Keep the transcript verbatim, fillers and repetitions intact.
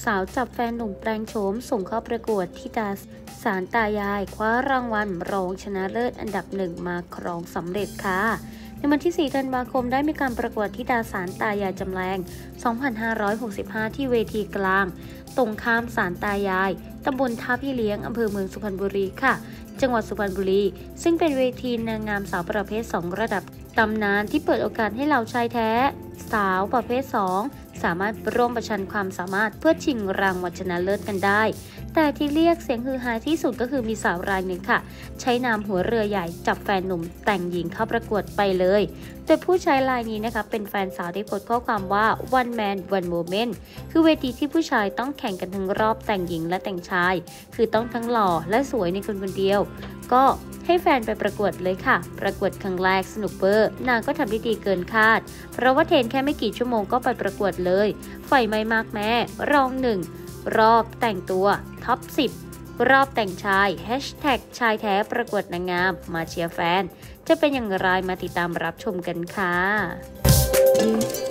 าวจับแฟนหนุ่มแปลงโฉมส่งเข้าประกวดที่ตาสารตายายคว้ารางวัลรองชนะเลิศอันดับหนึ่งมาครองสำเร็จค่ะในวันที่สี่ธันวาคมได้มีการประกวดธิดาสารตายายจำแรงสองพันห้าร้อยหกสิบห้าที่เวทีกลางตรงข้ามศาลตายายตำบลท่าพี่เลี้ยงอำเภอเมืองสุพรรณบุรีค่ะจังหวัดสุพรรณบุรีซึ่งเป็นเวทีนางงามสาวประเภทสองระดับตำนานที่เปิดโอกาสให้เหล่าชายแท้สาวประเภทสองสามารถร่วมประชันความสามารถเพื่อชิงรางวัลชนะเลิศกันได้แต่ที่เรียกเสียงฮือฮาที่สุดก็คือมีสาวรายหนึ่งค่ะใช้นามหัวเรือใหญ่จับแฟนหนุ่มแต่งหญิงเข้าประกวดไปเลยโดยผู้ใช้รายนี้นะคะเป็นแฟนสาวได้โพสต์ข้อความว่า one man one moment คือเวทีที่ผู้ชายต้องแข่งกันทั้งรอบแต่งหญิงและแต่งชายคือต้องทั้งหล่อและสวยในคนคนเดียวก็ให้แฟนไปประกวดเลยค่ะประกวดครั้งแรกสนุกเบอร์นางก็ทำได้ดีเกินคาดเพราะว่าเทรนแค่ไม่กี่ชั่วโมงก็ไปประกวดเลยไฟไม่มากแม้รองหนึ่งรอบแต่งตัวท็อปสิบรอบแต่งชายแฮชแท็กชายแท้ประกวดนางงามมาเชียร์แฟนจะเป็นอย่างไรมาติดตามรับชมกันค่ะ